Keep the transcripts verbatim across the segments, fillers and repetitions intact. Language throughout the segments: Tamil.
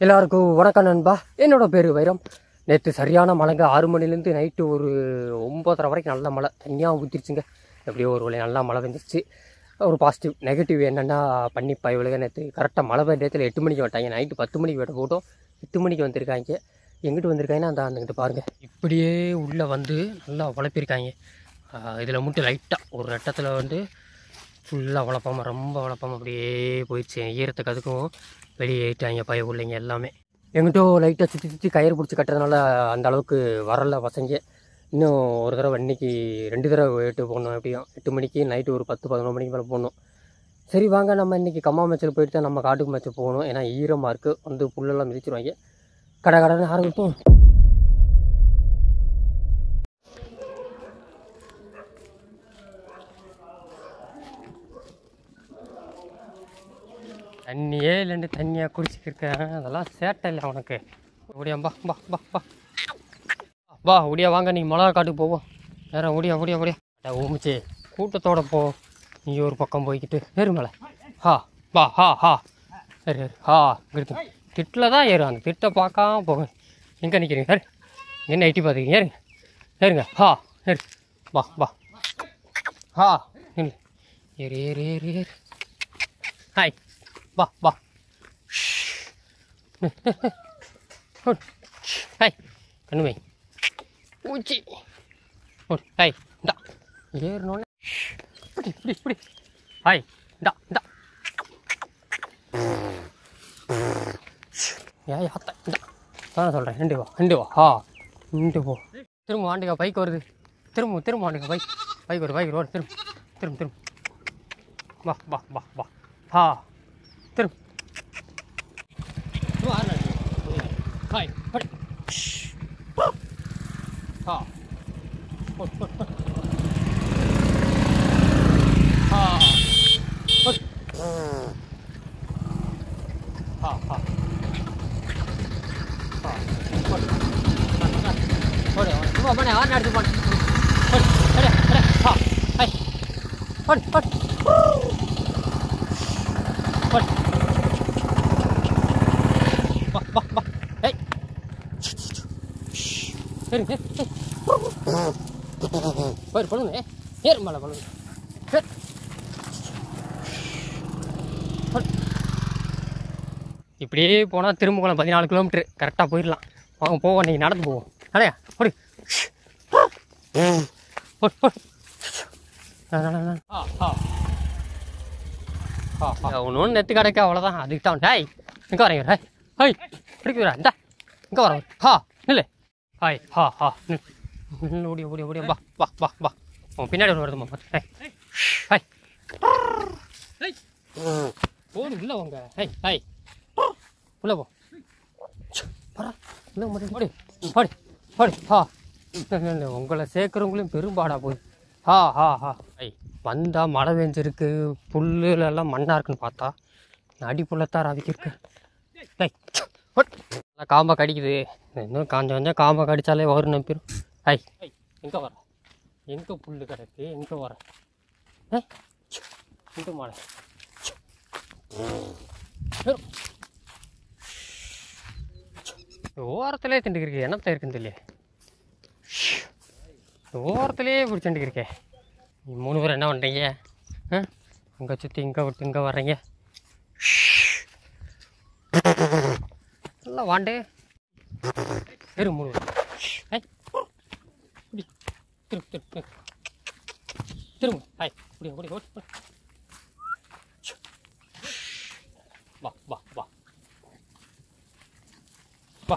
எல்லாருக்கும் வணக்கம் நண்பா. என்னோட பேர் வைரம். நேற்று சரியான மழைங்க. ஆறு மணிலேருந்து நைட்டு ஒரு ஒம்பதரை வரைக்கும் நல்ல மழை தனியாக ஊற்றிருச்சுங்க. எப்படியோ ஒரு வழி நல்லா மழை வந்துருச்சு. ஒரு பாசிட்டிவ். நெகட்டிவ் என்னென்னா பண்ணி பயவுலக நேற்று கரெக்டாக மழை பெய்ய நேரத்தில் எட்டு மணிக்கு வந்துட்டாங்க. நைட்டு பத்து மணிக்கு விட்ட போட்டோம் எட்டு மணிக்கு வந்திருக்காங்க. எங்கிட்டு வந்திருக்காங்கன்னா அந்த அந்துக்கிட்ட பாருங்கள். இப்படியே உள்ளே வந்து நல்லா வளர்ப்பிருக்காங்க. இதில் மட்டும் லைட்டாக ஒரு ரெட்டத்தில் வந்து ஃபுல்லாக வளர்ப்பாமல் ரொம்ப வளர்ப்பாமல் அப்படியே போயிடுச்சு. ஈரத்துக்கு அதுக்கும் வெளியே ஏறிட்டாங்க பய பிள்ளைங்க எல்லாமே. எங்கிட்டோ லைட்டாக சுற்றி சுற்றி கயிறு பிடிச்சி கட்டுறதுனால அந்த அளவுக்கு வரல பசங்க. இன்னும் ஒரு தடவை இன்றைக்கி ரெண்டு தடவை எட்டு போகணும். எப்படியும் எட்டு மணிக்கு நைட்டு ஒரு பத்து பதினொன்று மணிக்கு மேலே போகணும். சரி வாங்க நம்ம இன்றைக்கி கம்மா மேட்சில் போயிட்டு தான் நம்ம காட்டுக்கு மேட்ச்சு போகணும். ஏன்னா ஈரமாக இருக்குது. வந்து புல்லெல்லாம் மிதிச்சிருவாங்க. கடை கடைன்னு ஆரம்பிப்போம். தண்ணியே இல்லைன்னு தண்ணியாக குடிச்சிக்கிருக்கேன். அதெல்லாம் சேட்டை இல்லை அவனுக்கு. ஓடியா பா பா பா பா வா ஓடியா வாங்க. நீங்கள் மிளகா காட்டுக்கு போவோம். வேறு ஓடியா ஓடியா ஓடியா ஊமிச்சு கூட்டத்தோடு போ. நீ ஒரு பக்கம் போய்கிட்டு ஏறு மேலே. ஹா வா ஹா ஹா ஏறு ஏறு ஹா இருக்கு. திட்டில் தான் ஏறும். அந்த திட்டை பார்க்காம போங்க. எங்கே நிற்கிறீங்க? ஏறு. என்ன எட்டி பார்த்துக்கிறீங்க? ஏறுங்க ஏறுங்க. ஹா ஏறு வா வா ஹா ஏறு ஏறு ஏறு ஏறு ஏறு ஹாய் வா வா ஹாய் கண்ணுமை பூச்சி ஹாய் இந்தா ஏறினோடனே இப்படி இப்படி இப்படி ஹாய் இந்தா இந்தா ஏன் ஆத்த இந்தா தானே சொல்கிறேன். ரெண்டு வா ரெண்டு வா ஹா ரெண்டு போ. திரும்ப ஆண்டுக்கா பைக் வருது. திரும்ப திரும்ப ஆண்டுக்கா பைக் பைக் வருது பைக் வருது. திரும்ப திரும்ப திரும்ப வா வா வா வா ஹா திரும்ப ஹாய் ஹட் ஹா ஹட் ஹட் ஹட் ஹா ஹட் ஹா ஹா ஹா ஹட் ஓடே சும்மா பண்ணே ஆன் அடிச்சு பண்ணு ஹட் அடே அடே ஹா ஹாய் ஹட் ஹட் ஹட் வா வா வா ஏய் சரி பாரு பலூன் ஏ ஏறு மேலே பலூன். இப்படியே போனால் திரும்பக்குளம் பதினாலு கிலோமீட்ரு கரெக்டாக போயிடலாம். வாங்க போவோம். நீங்கள் நடந்து போவோம். அடையா ஒரு ஒன்று ஒன்று நெத்து கிடைக்க அவ்வளோதான். அதுக்கு தான் ஹாய் எங்கே வரீங்க? ஹாய் ஹாய் பிடிக்குறா இந்தா இங்கே வர ஹா இல்லை ஹாய் ஹா ஹா ஓடிய ஓடிய ஓடிய வா வா வா வா உன் பின்னாடி ஒன்று வருதுமா பார்த்து ஹாய் ஹாய் போடு இல்லை வாங்க ஹாய் ஹாய் உள்ளே போ பரா இல்லை மட்டும் ஓடி ஓடி ஓடி ஹா உங்களை சேர்க்குறவங்களையும் பெரும்பாடாக போகுது. ஹா ஹா ஹா ஐ வந்தால் மழை பெஞ்சிருக்கு. புல்லுலெல்லாம் மண்ணாக இருக்குன்னு பார்த்தா அடி புள்ளத்தான் ராவிக்கிருக்கு. நல்லா காம்பை கடிக்குது. இன்னும் காஞ்ச கொஞ்சம் காம்பை கடித்தாலே வரும் நம்பிடும். ஐ எங்கே வர எங்கே புல் கிடக்கு எங்கே வர எங்கே மழை ஓரத்திலே திண்டுக்கிருக்கே. என்னத்த இருக்குன்னு தெரியல. ஓரத்திலே பிடிச்சிட்டுருக்கே. மூணு பேர் என்ன பண்ணுறீங்க? ஆ இங்கே சுற்றி இங்கே விட்டு இங்கே வர்றீங்க. நல்லா வாண்டு வெறு மூணு ஹாய் இப்படி திரும்ப திரும்ப திரும்ப ஹாய் இப்படி ஓடி ஓடி வா வா வா வா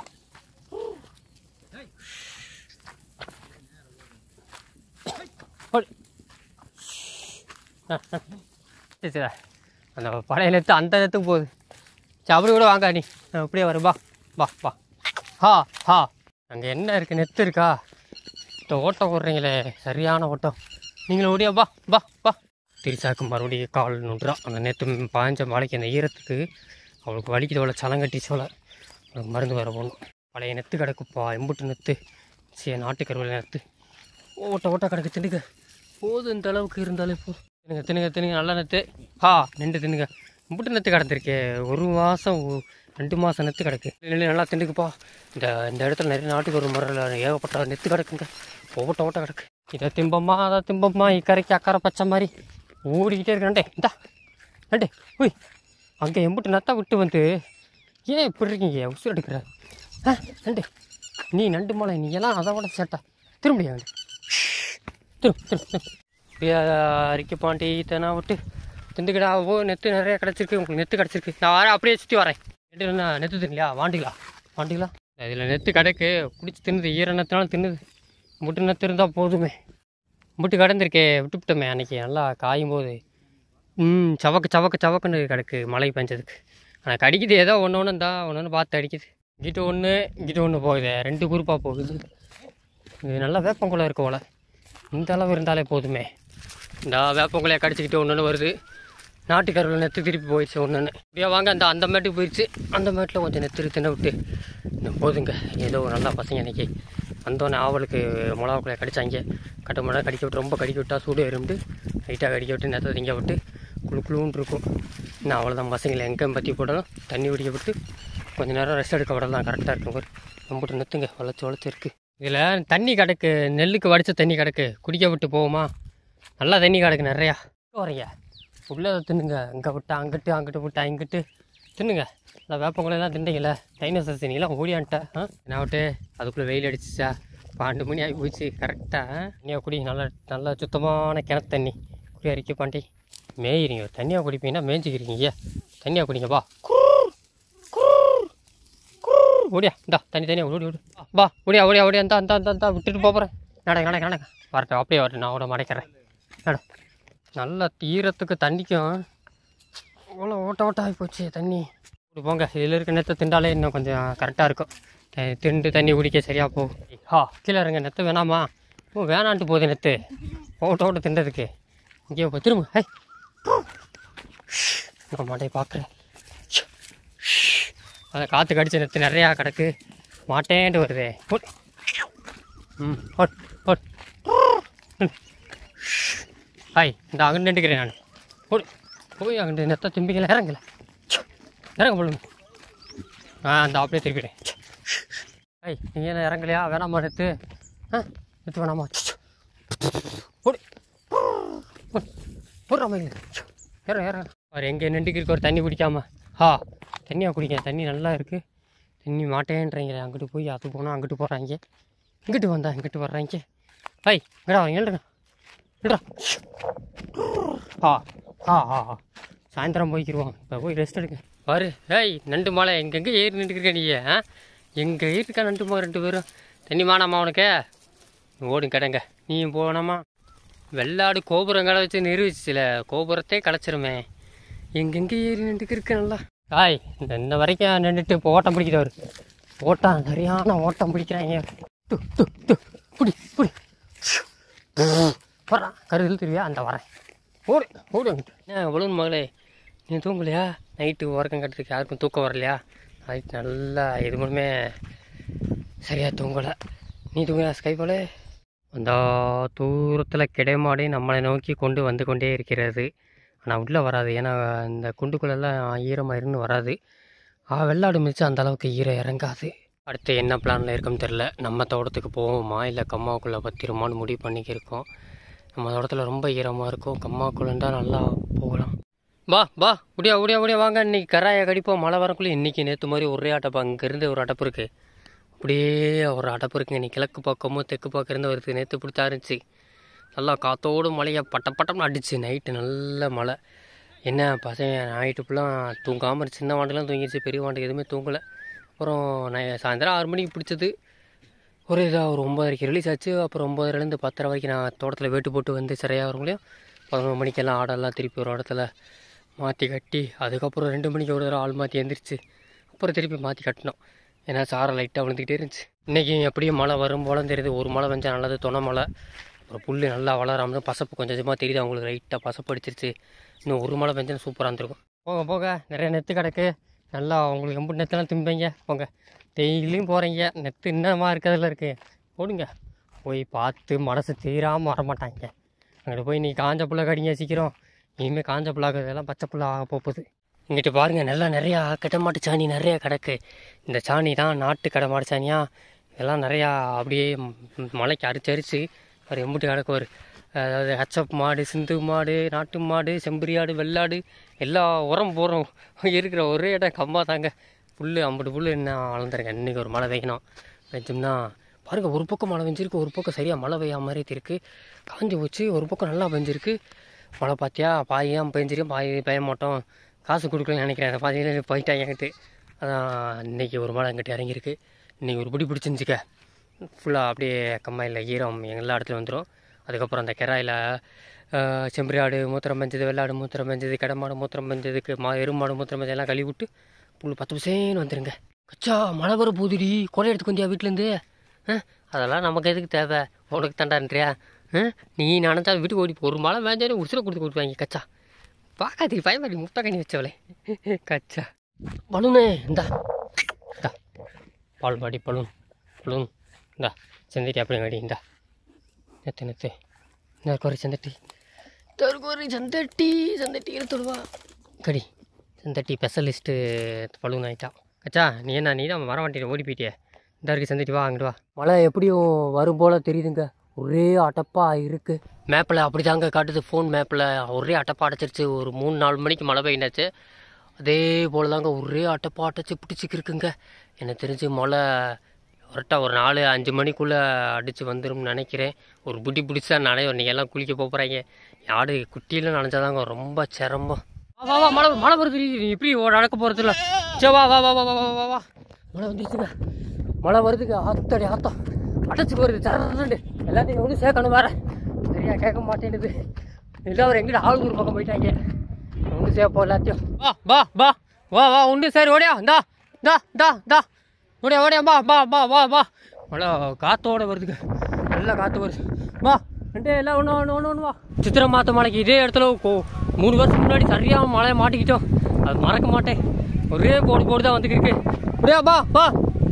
சரி அந்த பழைய எடுத்து அந்த இடத்துக்கு போகுது. சரி அப்படி கூட வாங்க. நீ அப்படியே வரும் வா வா வா ஹா ஹா அங்கே என்ன இருக்குது? நெத்து இருக்கா? இந்த ஓட்டம் ஓடுறீங்களே சரியான ஓட்டம். நீங்களும் ஓடியா வா வா வா. திரிசாக்கு மறுபடியும் கால் நுன்றா. அந்த நேற்று பாய்ஞ்ச மழைக்கு அந்த ஈரத்துக்கு அவளுக்கு வலிக்குது. அவளை சலங்கட்டி சோள அவளுக்கு மருந்து வர போகணும். பழைய நெத்து கிடக்குப்பா. எம்புட்டு நெத்து சரி நாட்டுக்கருவில் நெத்து ஓட்ட ஓட்ட கிடக்கு. திண்டுக்க போதும் இந்த அளவுக்கு இருந்தாலே போதும். தின்னுங்க தின்னுங்க தின்னுங்க நல்லா நெத்து ஹா நின்று தின்னுங்க. முட்டு நெத்து கிடந்திருக்கே. ஒரு மாதம் ரெண்டு மாதம் நெத்து கிடக்கு. இல்லை நல்லா திண்டுக்குப்பா. இந்த இந்த இடத்துல நிறைய நாட்டுக்கு ஒரு முறையில் ஏகப்பட்ட நெத்து கிடக்குங்க. ஓட்ட ஓட்ட கிடக்கு. இதை திம்பம்மா அதை திம்பம்மா இக்கரைக்கு அக்கறை பச்சை மாதிரி ஓடிக்கிட்டே இருக்கே. இந்தா நண்டு உய் அங்கே எம்பிட்டு நத்தா விட்டு வந்து ஏன் இப்படி இருக்கீங்க உசுறு எடுக்கிற? ஆ நண்டு நீ நண்டு மலை நீ எல்லாம் அதை விட சேட்டா திரும்பியா நண்டு திரும் திரும் திரும் இப்படியா அரிக்க பாண்டி தெனா விட்டு திண்டுக்கிடா. ஓ நெத்து நிறையா கிடச்சிருக்கு. உங்களுக்கு நெத்து கிடச்சிருக்கு. நான் வரேன் அப்படியே சுற்றி வரேன். நெட்டு நெத்து தின்னியா வாண்டிங்களா வாண்டிங்களா? இதில் நெத்து கிடக்கு குடிச்சு தின்னுது. ஈர நெத்துனாலும் தின்னுது. முட்டு நெத்து இருந்தால் போதுமே. முட்டு கிடந்திருக்கே விட்டுவிட்டோமே அன்றைக்கி நல்லா காயும் போது. ம் சவக்கு சவக்கு சவக்குன்னு கிடக்கு மழை பெஞ்சதுக்கு. ஆனால் கடிக்குது ஏதோ ஒன்று ஒன்று இருந்தா ஒன்று ஒன்று பார்த்து அடிக்குது. இங்கிட்ட ஒன்று இங்கிட்ட ஒன்று போகுது. ரெண்டு குரூப்பாக போகுது. இது நல்லா வேப்பங்குலை இருக்கு போல. இந்த அளவு இருந்தாலே போதுமே. இந்த வேப்பங்குலையை கடிச்சிக்கிட்டு ஒன்று ஒன்று வருது. நாட்டுக்கருவில் நெத்து திருப்பி போயிடுச்சு ஒன்று ஒன்று. இப்படியா வாங்க அந்த அந்த மேட்டுக்கு போயிடுச்சு. அந்த மேட்டில் கொஞ்சம் நெத்து தின்ன விட்டு இன்னும் போதுங்க. ஏதோ நல்லா பசங்க அன்றைக்கி வந்தோடனே ஆவலுக்கு மிளகாக்குள்ளையை கடித்தாங்க. கட்ட மிளகா கடிக்க விட்டு ரொம்ப கடிக்க விட்டால் சூடு எறும்பு லைட்டாக கடிக்க விட்டு நெத்தை திங்க விட்டு குழு குழுன்னு இருக்கும். இன்னும் அவ்வளோதான். பசங்களை எங்கே பற்றி போட்டாலும் தண்ணி குடிக்க விட்டு கொஞ்சம் நேரம் ரெஸ்ட் எடுக்க விடலாம். கரெக்டாக இருக்கும். ஒரு ரொம்பிட்டு நெத்துங்க வளைச்சி வளைச்சி இருக்குது. இதில் தண்ணி கிடக்கு. நெல்லுக்கு வடித்த தண்ணி கிடக்கு. குடிக்க விட்டு போவோமா? நல்லா தண்ணி கிடக்கு நிறையா. வரீங்க உள்ளே தின்னுங்க. அங்கே விட்டா அங்கிட்டு அங்கிட்டு விட்டா இங்கிட்டு தின்னுங்க. நல்லா வேப்பங்குலையெல்லாம் திண்டிங்களே. டைனோசர் தண்ணியெல்லாம் ஓடியான்ட்டேன். ஆ என்ன விட்டு அதுக்குள்ளே வெயில் அடிச்சிச்சா பன்னெண்டு மணி ஆகி போச்சு. கரெக்டாக தண்ணியாக குடி. நல்லா நல்லா சுத்தமான கிணத்து தண்ணி குடி அரிக்க பாண்டி. மேயிறீங்க தண்ணியாக குடிப்பீங்கன்னா மேய்ஞ்சிக்கிறீங்க. தண்ணியாக குடிங்கப்பா. ஓடியா இந்தா தண்ணி தண்ணியாக ஓடி ஓடி பா ஓடியா ஓடியா ஓடியா இந்தா இந்த இந்த இந்த விட்டுட்டு போகிறேன். நடக்க நடக்க நடக்க வரட்டும். அப்படியே வரட்டும். நான் கூட மடைக்கிறேன். நட நல்லா ஈரத்துக்கு தண்ணிக்கும் அவ்வளோ ஓட்ட ஓட்ட ஆகி போச்சு தண்ணி. இப்படி போங்க. இதில் இருக்க நெத்தை திண்டாலே இன்னும் கொஞ்சம் கரெக்டாக இருக்கும். திண்டு தண்ணி குடிக்க சரியாக போகும். ஹா கீழே இருங்க. நெத்து வேணாமா? ஓ வேணான்ட்டு போகுது நெத்து ஓட்ட ஓட்ட திண்டதுக்கு. இங்கே போ திரும்ப. ஹை நான் மாட்டையை பார்க்குறேன். அதை காற்று கடிச்ச நெத்து நிறையா கிடக்கு. மாட்டேன்ட்டு வருதே. ஓட் ம் ஓட் ஓட் ஹாய் இந்த அங்கிட்டு நின்றுக்கிறேன் நான். ஓடி போய் அங்கிட்டு நெத்த திம்பிக்கல இறங்கல இறங்க போடுங்க. ஆ அந்த அப்படியே திருப்பிடுறேன். ஐய் நீங்கள் என்ன இறங்கலையா? வேணாமா நெத்து? ஆ நெத்து வேணாமா? ஓடி போடுறாம இற இற அவர் எங்கே நின்றுக்கு ஒரு தண்ணி குடிக்காம. ஹா தண்ணியாக குடிக்க. தண்ணி நல்லா இருக்குது. தண்ணி மாட்டேன்றீங்களே. அங்கிட்டு போய் அது போனால் அங்கிட்டு போகிறாங்க. இங்கிட்டு வந்தா இங்கிட்டு வர்றாங்க. ஹாய் இங்கடா வரீங்க எழுதுங்க இல்லைடா. ஆ ஆ ஆ ஆ சாயந்தரம் போய்க்கிடுவோம். இப்போ போய் ரெஸ்ட் எடுக்க பாரு. ஏய் நண்டு மாலை எங்கெங்கே ஏறி நின்றுருக்க நீ? ஆ எங்கே ஏறிருக்கா நண்டு மா ரெண்டு பேரும்? தண்ணி மானாமா உனக்கு? ஓடும் கிடங்க. நீயும் போனாமா? வெள்ளாடு கோபுரம் கடை வச்சு நிரூபிச்சில கோபுரத்தே களைச்சிருமே. எங்கெங்கே ஏறி நின்றுக்கு இருக்கு நல்லா. ஆய் இந்த இந்த வரைக்கும் நின்றுட்டு இப்போ ஓட்டம் பிடிக்கிறவர். ஓட்டம் சரியான ஓட்டம் பிடிக்கிறாங்க. து து து புடி புடி வர்றான். கருதில் திருவியா அந்த வரேன். ஓடு ஓடு என்ன ஒழுங்கு மகளே நீ தூங்கலையா? நைட்டு உறக்கம் கட்டுறதுக்கு யாருக்கும் தூக்கம் வரலையா? நைட்டு நல்லா இது மூலமே சரியாக தூங்கலை. நீ தூங்க ஸ்கைபாலே. அந்த தூரத்தில் கிடைமாடி நம்மளை நோக்கி கொண்டு வந்து கொண்டே இருக்கிறது. ஆனால் உள்ளே வராது. ஏன்னா இந்த குண்டுக்குள்ளெல்லாம் ஈரமாக இருந்து வராது. வெள்ளாடு மிதிச்சு அந்த அளவுக்கு ஈரம் இறங்காது. அடுத்து என்ன பிளானில் இருக்குன்னு தெரில. நம்ம தோட்டத்துக்கு போவோமா இல்லை கம்மாவுக்குள்ளே பத்திரமானு முடிவு பண்ணிக்கிருக்கோம். நம்ம தோட்டத்தில் ரொம்ப ஈரமாக இருக்கும். கம்மாவுக்குள்ளேண்டா நல்லா போகலாம். பா பா முடியா முடியா முடியா வாங்க. இன்றைக்கி கராயை கடிப்போம். மழை வரக்குள்ளே இன்றைக்கி நேற்று மாதிரி ஒரே அட்டப்பா. அங்கேருந்து ஒரு அடப்பு இருக்குது. அப்படியே ஒரு அடப்பு இருக்குங்க. நீ கிழக்கு பக்கமும் தெற்கு பக்கம் இருந்து வருது. நேற்று பிடிச்சா இருந்துச்சு. நல்லா காற்றோடு மழையை பட்ட பட்டம்னு அடிச்சு. நைட்டு நல்ல மழை. என்ன பசங்க நைட்டு ஃபுல்லாக தூங்காமல் சின்ன வாண்டுலாம் தூங்கிடுச்சு. பெரிய வாண்டுக்கு எதுவுமே தூங்கலை. அப்புறம் நான் சாயந்தரம் ஆறு மணிக்கு பிடிச்சது. ஒரு இதாக ஒரு ஒம்பதரைக்கு ரிலீஸ் ஆச்சு. அப்புறம் ஒம்பதுலேருந்து பத்தரை வரைக்கும் நான் தோட்டத்தில் வேட்டு போட்டு வந்து சரியாக வரவங்களையும் பதினொன்று மணிக்கெல்லாம் ஆடெல்லாம் திருப்பி ஒரு இடத்துல மாற்றி கட்டி அதுக்கப்புறம் ரெண்டு மணிக்கு ஒரு தடவை ஆள் மாற்றி எழுந்திரிச்சு அப்புறம் திருப்பி மாற்றி கட்டினோம். ஏன்னா சாரை லைட்டாக விழுந்துக்கிட்டே இருந்துச்சு. இன்றைக்கி எப்படியும் மழை வரும் போல தெரியுது. ஒரு மழை வந்தால் நல்லது. தொணை மழை. அப்புறம் புல் நல்லா வளராமல் பசப்பு கொஞ்சம் கொஞ்சமாக தெரியுது. அவங்களுக்கு லைட்டாக பசப்பு அடிச்சிருச்சு. இன்னும் ஒரு மழை பெஞ்சாலும் சூப்பராக இருந்திருக்கும். போக போக நிறைய நெத்து கிடக்கு. நல்லா உங்களுக்கு எம்பு நெத்தெல்லாம் திம்பிங்க. போங்க டெய்லியும் போகிறீங்க. நெத்து இன்னமா இருக்கிறதுல இருக்குது. போடுங்க போய் பார்த்து மனசு தீராமல் வரமாட்டாங்க. அங்கிட்டு போய் நீ காஞ்ச புல்லை கடிங்க சீக்கிரம். இனிமேல் காஞ்ச புல்லாகிறதெல்லாம் பச்சை புல்லாக ஆக போகுது. இங்கிட்டு பாருங்கள் நல்லா நிறையா கடமாட்டு சாணி நிறையா கிடக்கு. இந்த சாணி தான் நாட்டு கடமாட்டு சாணியா. இதெல்லாம் நிறையா அப்படியே மலைக்கு அரிச்சு அரிச்சு ஒரு எம்புட்டு கிடக்கு. ஒரு அதாவது ஹச்சப் மாடு, சிந்து மாடு, நாட்டு மாடு, செம்பரியாடு, வெள்ளாடு எல்லா உரம் போகிறோம் இருக்கிற ஒரே இடம் கம்மா தாங்க. புல் ஐம்பது புல் என்ன வளர்ந்துருக்கேன். இன்றைக்கி ஒரு மழை பெய்யணும். பெஞ்சோம்னா பாருங்கள், ஒரு பக்கம் மழை பெஞ்சிருக்கு, ஒரு பக்கம் சரியாக மழை பெய்யா மாதிரி இருக்குது. காஞ்சி போச்சு. ஒரு பக்கம் நல்லா பெஞ்சிருக்கு. மழை பார்த்தியா பாயும் பெஞ்சிருக்கேன், பாய் பெய்ய மாட்டோம், காசு கொடுக்கலன்னு நினைக்கிறேன். பாதியில் போயிட்டாங்க எங்கிட்டு. அதான் இன்றைக்கி ஒரு மழை எங்கிட்ட இறங்கியிருக்கு. இன்றைக்கி ஒரு பிடி பிடிச்சிருந்துச்சிக்க. ஃபுல்லாக அப்படியே கம்மாயில் ஈரம் எல்லா இடத்துலையும் வந்துடும். அதுக்கப்புறம் அந்த கெராயில் செம்பரியாடு மூத்திரம் பெஞ்சது, வெள்ளாடு மூத்திரம் பெஞ்சது, கடமாடு மூத்திரம் பெஞ்சதுக்கு மா எருமாடு மூத்திரம் பெஞ்சது எல்லாம் கழுவி விட்டு புல் பத்து பசேன்னு வந்துடுங்க. கச்சா மழை வர போதுடி, கொலை எடுத்துக்கு வந்தியா வீட்டிலேருந்து? அதெல்லாம் நமக்கு எதுக்கு தேவை, உனக்கு தண்டான்றியா? நீ நினச்சா வீட்டுக்கு ஓடி ஒரு மழை மேஞ்சாலே உசுரை கொடுத்து கொடுத்துவாங்க. கச்சா பார்க்காது பயமாடி முட்டை கண்ணி வச்சவளே. கச்சா பலூனே இந்தா இந்தா பால் பாடி பலூன் பலூன் இந்தா செந்திட்டி அப்படி வாடி. இந்தா நெத்து நெத்து இந்த குறை செந்தட்டி தற்கொறை சந்தட்டி சந்தட்டி எடுத்துடுவா கடி. சந்தட்டி ஸ்பெஷலிஸ்ட்டு பலூன் ஆகிட்டா. கச்சா நீ என்ன நீ தான் வர மாட்டேன் ஓடி போயிட்டியே. இந்த இருக்கு சந்தட்டி வா அங்கிட்டு வா. மழை எப்படியும் வரும் போல் தெரியுதுங்க. ஒரே அட்டப்பாக இருக்குது. மேப்பில் அப்படி தாங்க காட்டுது. ஃபோன் மேப்பில் ஒரே அட்டப்பா அடைச்சிருச்சு. ஒரு மூணு நாலு மணிக்கு மழை பெய்யினாச்சு. அதே போல் தாங்க ஒரே அட்டப்பா அடைச்சி பிடிச்சிக்கிருக்குங்க. எனக்கு தெரிஞ்சு மழை கரெக்டாக ஒரு நாலு அஞ்சு மணிக்குள்ளே அடித்து வந்துடும்னு நினைக்கிறேன். ஒரு புடி பிடிச்சா நனைய நீங்கள் எல்லாம் குளிக்க போகிறாங்க. யாடு குட்டியில் நனைஞ்சாதாங்க ரொம்ப சிரமம். வா வா வா மழை மழை வருது. நீ இப்படி நடக்க போகிறது இல்லை. சே வா வா வா வா வா வா வா மழை வந்துருச்சுங்க. மழை வருதுங்க. ஆத்தடி ஆத்தம் அடைச்சி வருது சரண்டு. எல்லாத்தையும் வந்து சேர்க்கணும் வேறு. சரியா கேட்க மாட்டேன்னுது. இல்லை அவர் எங்கிட்ட ஆளுநூறு பக்கம் போயிட்டாங்க. ஒன்று சேர்ப்போம் எல்லாத்தையும். வா வா வா வா வா ஒன்று சரி ஓடியா. இந்தா இந்தா இந்தா இந்தா ஓடியா ஓடியா வா வா வா வா வா மழை காற்றோட வருதுங்க. நல்லா காற்று வருது. வா ரெண்டு எல்லாம் ஒன்று ஒன்று ஒன்று ஒன்று வா. சித்திரை மாற்ற மலைக்கு இதே இடத்துல மூணு வருஷம் முன்னாடி சரியாக மழையை மாட்டிக்கிட்டோம். அது மறக்க மாட்டேன். ஒரே போடு போடு தான் வந்துக்கிருக்கு. அப்படியா வா வா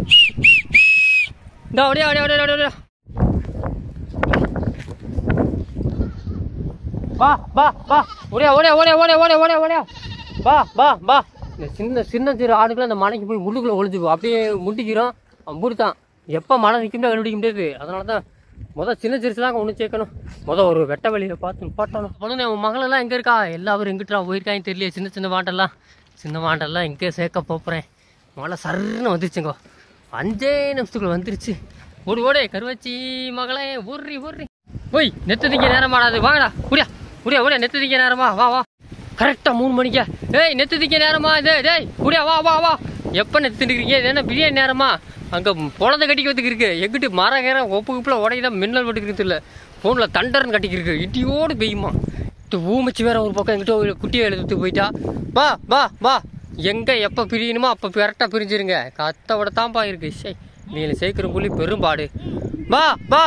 இந்தா ஓடியா ஓடியா ஓடியா ஓடியா வா வா வா ஓடியா ஓடியா ஓடியா ஓடியா ஓடியா ஓடியா ஓடியா வா வா வா. இந்த சின்ன சின்ன சிறு ஆடுகளை அந்த மலைக்கு போய் முள்ளுக்குள்ளே ஒழிஞ்சுக்கும். அப்படியே முட்டிக்கிறோம். அப்படி தான் எப்போ மழை நிற்க கண்டுபிடிக்க முடியாது. அதனால தான் மொதல் சின்ன சிறுசுலாம் ஒன்று சேர்க்கணும். மொதல் ஒரு வெட்ட வழியில் பார்த்து பாட்டணும். பொழுது என் மகளெல்லாம் எங்கே இருக்கா? எல்லாரும் எங்கிட்டா போயிருக்காங்க தெரியல. சின்ன சின்ன மாட்டெல்லாம் சின்ன மாட்டெல்லாம் எங்கே சேர்க்க போகிறேன். மழை சர்ன்னு வந்துருச்சுங்கோ. அஞ்சே நிமிஷத்துக்குள்ள வந்துருச்சு. ஓடி ஓடே கருவச்சி மகளே ஊர்றி ஊர்றி ஓய் நெத்ததிக்க நேரமாடாது. வாங்கடா முடியா முடியா ஓடியா நெத்ததிக்க நேரமா வா வா. கரெக்டாக மூணு மணிக்கா. ஏய் நெத்ததிக்க நேரமா இது டேய் முடியா வா வா வா. எப்போ நெத்துட்டுருக்கீங்க? இது என்ன பிரியாணி நேரமா? அங்கே குழந்தை கட்டிக்கிறதுக்கு இருக்குது. எங்கிட்டு மர கேரம் ஒப்பு குப்பில் உடையதான் மின்னல் வெட்டுக்கிறது இல்லை. ஃபோனில் தண்டர்னு கட்டிக்கிருக்கு. இட்டியோடு பெய்யுமா. இது ஊமிச்சு வேற ஒரு பக்கம் எங்கிட்ட குட்டியை எழுத்துட்டு போயிட்டா. வா வா வா. எங்கே எப்போ பிரியணுமோ அப்போ கரெக்டாக பிரிஞ்சிருங்க. கத்த விட தான்ப்பா இருக்கு. சரி நீல சேர்க்குற புள்ளி பெரும்பாடு. வா வா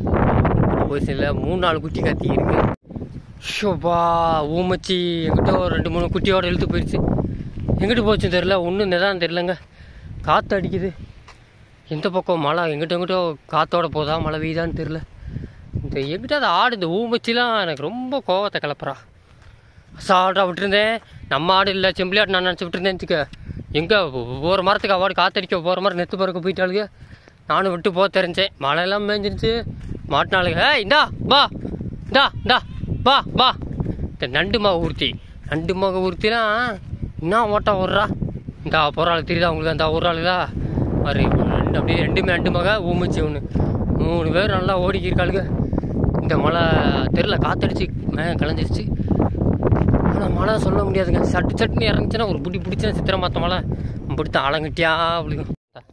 போய் சில மூணு நாலு குட்டி கத்தி இருக்கு. ஷோப்பா ஊமச்சி எங்கிட்ட ஒரு ரெண்டு மூணு குட்டியோட இழுத்து போயிடுச்சு. எங்கிட்டு போச்சுன்னு தெரில. ஒன்றும் நிதான் தெரிலங்க. காற்று அடிக்குது. எந்த பக்கம் மழை எங்கிட்ட எங்கிட்ட காற்றோட போதா மழை பெய்யுதான்னு தெரில. இந்த எங்கிட்ட அது ஆடு இந்த ஊமச்சிலாம் எனக்கு ரொம்ப கோவத்தை கிளப்புறா. சால்ரா விட்டுருந்தேன். நம்ம ஆடு இல்லை செம்பிளாட்டு நான் நினச்சி விட்டுருந்தேன் வச்சுக்க. எங்கே ஒவ்வொரு மரத்துக்கு அவாடு காற்றடிக்க போகிற மாதிரி நெத்து பறக்க போயிட்டாளுங்க. நானும் விட்டு போக தெரிஞ்சேன். மழையெல்லாம் மேய்ஞ்சிருச்சு. மாட்டினாளுங்க. ஏய் இந்தா வா இந்தா இந்தா வா வா. இந்த நண்டு மாக ஊர்த்தி நண்டு மாக ஊர்த்திலாம் என்ன ஓட்டம் விட்றா. இந்தா போகிற ஆள் தெரியுதா உங்களுக்கு? அந்த ஒரு ஆள் தான் மாதிரி ரெண்டு அப்படியே ரெண்டுமே ரெண்டு மக ஊமிச்சு ஒன்று மூணு பேர் நல்லா ஓடிக்கிருக்காளுங்க. இந்த மழை தெரில காற்றடிச்சு மே கலைஞ்சிருச்சு. ஆனால் மழை சொல்ல முடியாதுங்க. சட்டு சட்டுன்னு இறங்குச்சுன்னா ஒரு பிடி பிடிச்சுன்னா சித்திரை மாற்ற மழை பிடித்தான் ஆலங்கட்டியா அப்படிங்க.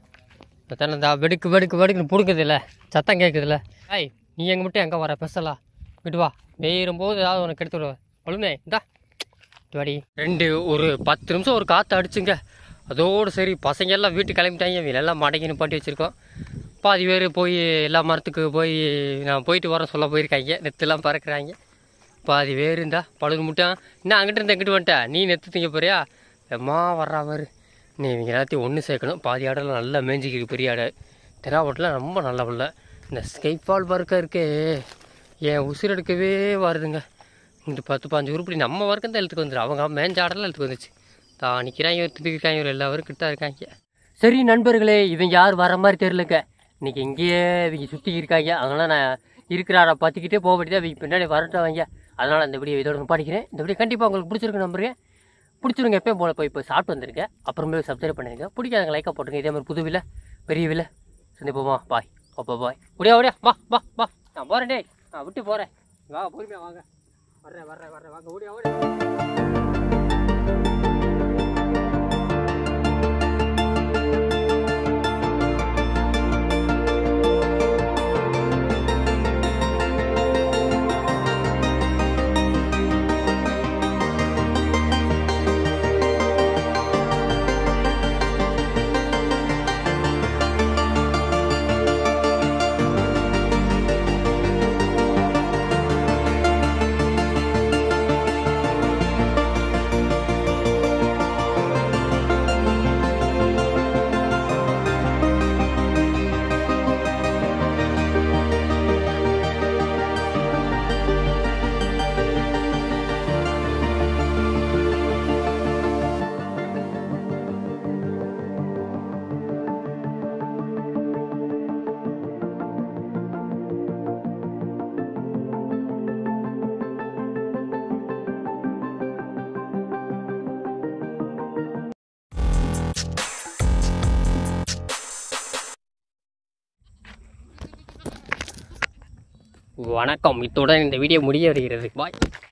தானே இந்த வெடுக்கு வெடுக்கு வெடுக்குன்னு பிடிக்குது இல்லை சத்தம் கேட்குதுல்ல. ஐய் நீ எங்கே மட்டும் எங்கே வர பெசலா விட்டு வா. வெயிறும் போது ஏதாவது உனக்கு எடுத்து விடுவேன் ஒழுமே இந்தா வாடி. ரெண்டு ஒரு பத்து நிமிஷம் ஒரு காற்று அடிச்சுங்க. அதோடு சரி பசங்க எல்லாம் வீட்டுக்கு கிளம்பிட்டாங்க. வீலெல்லாம் மடக்கி நிப்பாட்டி வச்சுருக்கோம். பாதி பேர் போய் எல்லா மரத்துக்கு போய் நான் போயிட்டு வரேன் சொல்ல போயிருக்காங்க. நெத்துலாம் பறக்கிறாங்க. பாதி பேர் இருந்தா பழுது முட்டான். இன்னும் அங்கிட்ட இருந்து எங்கிட்டு வந்துட்டேன். நீ நெத்து திங்க போறியா? எம்மா வர்றா மாதிரி நீ இவங்க எல்லாத்தையும் ஒன்று சேர்க்கணும். பாதி ஆடெல்லாம் நல்லா மேய்ஞ்சிக்கிருக்கு. பெரிய ஆடை தெராவட்டில் ரொம்ப நல்ல பிள்ளை. இந்த ஸ்கைப்பால் பறக்க இருக்கே என் உசுர் எடுக்கவே வருதுங்க. இங்கிட்டு பத்து பாஞ்சு உருப்படி நம்ம வரைக்கும் தான் எழுத்துக்கு வந்துடும். அவங்க மேஞ்ச ஆடெல்லாம் எழுத்துக்கு வந்துச்சு. தான் நிற்கிறாங்க ஒருத்தருக்கு இருக்காங்க ஒரு எல்லாரும் கிட்ட இருக்காங்க. சரி நண்பர்களே, இவங்க யார் வர மாதிரி தெரிலங்க. இன்றைக்கி இங்கேயே இவங்க சுற்றி இருக்காங்க. அதனால் நான் இருக்கிறாரை பார்த்துக்கிட்டே போக வேண்டியதான். இவங்க பின்னாடி வரட்டவங்க. அதனால் அந்த வீடியோ இதோட படிக்கிறேன். இந்த வீடியோ கண்டிப்பாக உங்களுக்கு பிடிச்சிருக்கு நம்புறேன். பிடிச்சிருங்க எப்பயும் போல போய் இப்போ சாப்பிட்டு வந்துருங்க. அப்புறமே சப்ஸ்கிரைப் பண்ணுங்க. பிடிக்காதங்க லைக்காக போட்டுருங்க. இதே மாதிரி புது விலை பெரிய விலை சந்திப்போமா. பாய் அப்பா பாய். முடியா முடியா வா வா வா. நான் போகிறேன் டே. நான் விட்டு போகிறேன். வாங்க பொறுமையாக வாங்க. வர்றேன் வர்றேன் வர்றேன் வாங்க. ஓடியா ஓடியா. வணக்கம். இத்துடன் இந்த வீடியோ முடிய வருகிறது. பாய்.